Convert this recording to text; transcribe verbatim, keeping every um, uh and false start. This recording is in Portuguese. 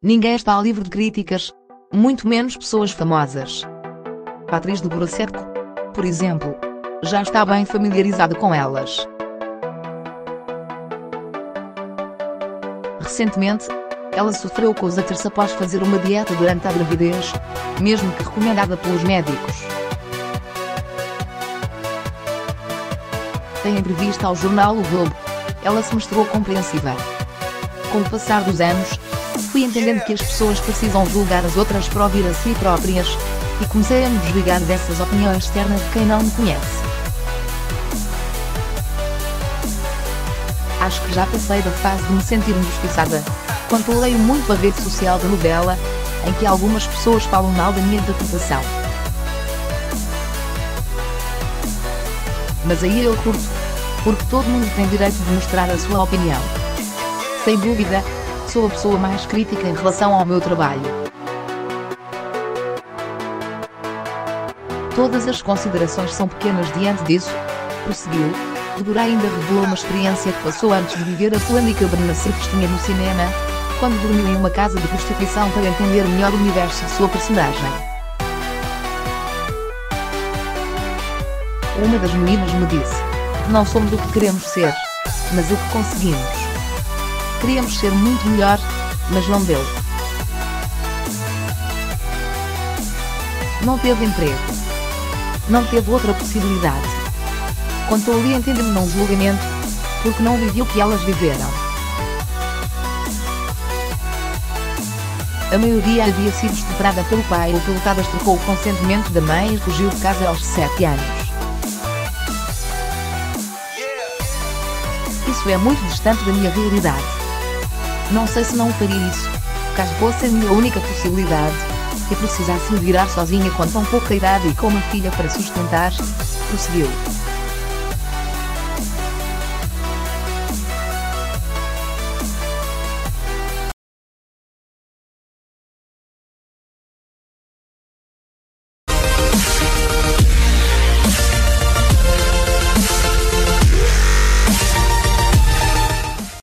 Ninguém está livre de críticas, muito menos pessoas famosas. A atriz de Grosseto, por exemplo, já está bem familiarizada com elas. Recentemente, ela sofreu com os haters após fazer uma dieta durante a gravidez, mesmo que recomendada pelos médicos. Em entrevista ao jornal O Globo, ela se mostrou compreensiva. Com o passar dos anos, fui entendendo que as pessoas precisam julgar as outras para ouvir a si próprias, e comecei a me desligar dessas opiniões externas de quem não me conhece. Acho que já passei da fase de me sentir injustiçada, quando leio muito a rede social da novela, em que algumas pessoas falam mal da minha interpretação. Mas aí eu curto, porque todo mundo tem direito de mostrar a sua opinião. Sem dúvida, sou a pessoa mais crítica em relação ao meu trabalho. Todas as considerações são pequenas diante disso, prosseguiu. Débora ainda revelou uma experiência que passou antes de viver a polêmica Bruna Surfistinha no cinema, quando dormiu em uma casa de prostituição para entender melhor o universo de sua personagem. Uma das meninas me disse: não somos o que queremos ser, mas o que conseguimos. Queríamos ser muito melhor, mas não deu. Não teve emprego. Não teve outra possibilidade. Contou ali entender-me num julgamento, porque não vivi o que elas viveram. A maioria havia sido estuprada pelo pai ou pelo cadastro com o consentimento da mãe e fugiu de casa aos sete anos. Isso é muito distante da minha realidade. Não sei se não faria isso, caso fosse a minha única possibilidade, e precisasse me virar sozinha com tão pouca idade e com uma filha para sustentar, prosseguiu.